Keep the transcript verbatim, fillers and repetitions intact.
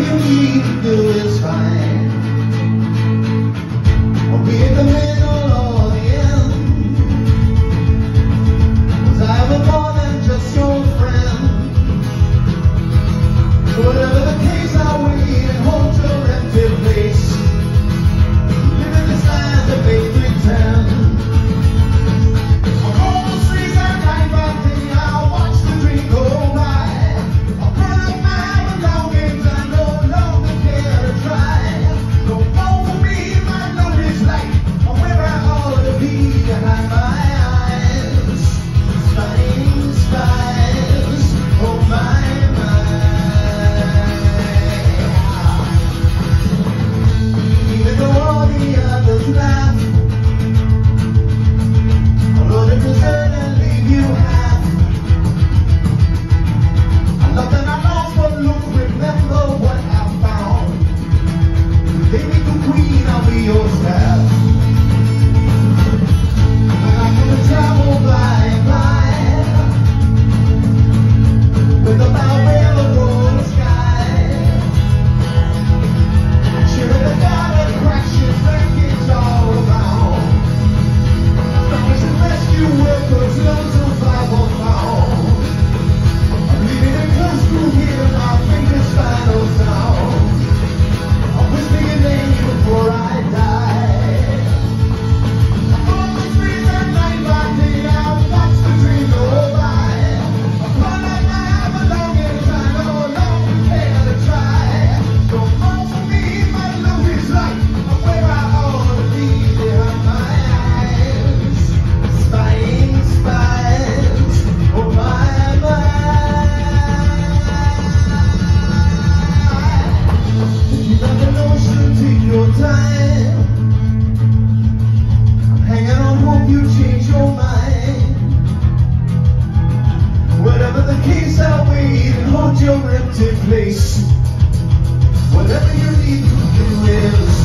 you need to do is fine. I'll be in the middle or the end, 'cause I'm more than just your friend. So whatever the case, I'll wait and hold your empty place. Live in this land that make pretend. I'll roll the streets at night by day, I'll watch the dream go by. I'll burn up my belongings, I no longer care to try. Don't fall for me, my load is light, or where I ought to be behind my eyes. Spying spies, oh my, my. Even though all the others laugh, I'll load and desert and leave you half. I love that I lost, but look, remember what I found. Take me to Queen, I'll be your staff. And I'm gonna travel by and by, with the bow railroad in the sky. Cheering the dollar crashing, wreckage all around. Families and rescue workers learn to survive on found. I'm leaving it close to hear my fingers' final sound. I'm whispering your name before I die. I'm on the streets at night by day, I'll watch the dream go by. I'll run out my belongings, I no longer care to try. Don't fall for me, my load is light, I'm where I ought to be behind my eyes. Spying spies, oh my, my. You never know, should take your time. I'm hanging on, hope you change your mind. Whatever the case, I'll wait and hold your empty place. Whatever you need to do is